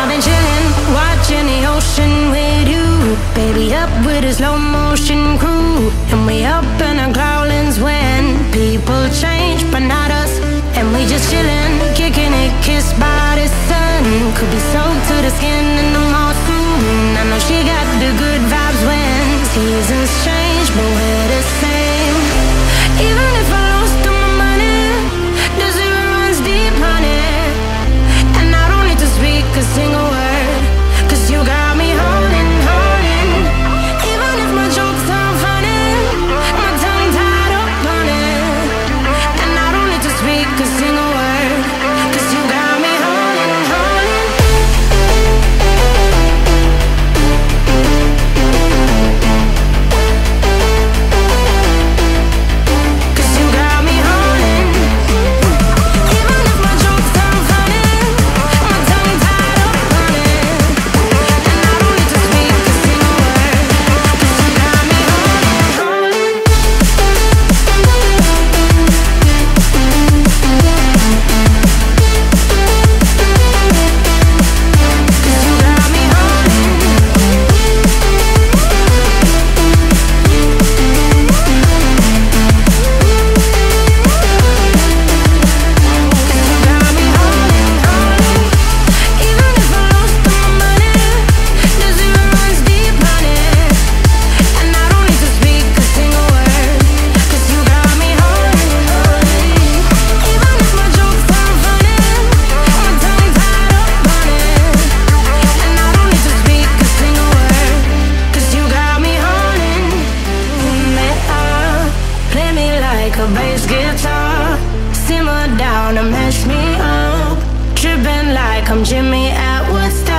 been chilling, watching the ocean with you. Baby up with a slow motion crew. And we up in our growlings when people change, but not us. And we just chilling, kicking it, kissed by the sun. Could be soaked to the skin in the mall soon. I know she got the good vibes when seasons change, but we're the same. Even if I lost all my money, the zero runs deep, honey. And I don't need to speak a single word, 'cause you got me holding, holding. Even if my jokes aren't funny, my tongue tied up on it. And I don't need to speak a single word, 'cause you got me holding, holding. 'Cause you got me holding. Even if my jokes aren't funny, my tongue tied up on it. And I don't need to speak a single word, 'cause you got me holding, holding. 'Cause you got me holding. 'Cause you got me holding, holding. Even if I lost all my money, the zero runs deep, honey. And I don't need to speak a single word, 'cause you got me holding, holding. Even if my jokes aren't funny, my tongue tied up on it. And I don't need to speak a single word, 'cause you got me holding. Me up, play me like a bass guitar. Simmer down and mash me up, tripping like I'm Jimmy at Woodstock.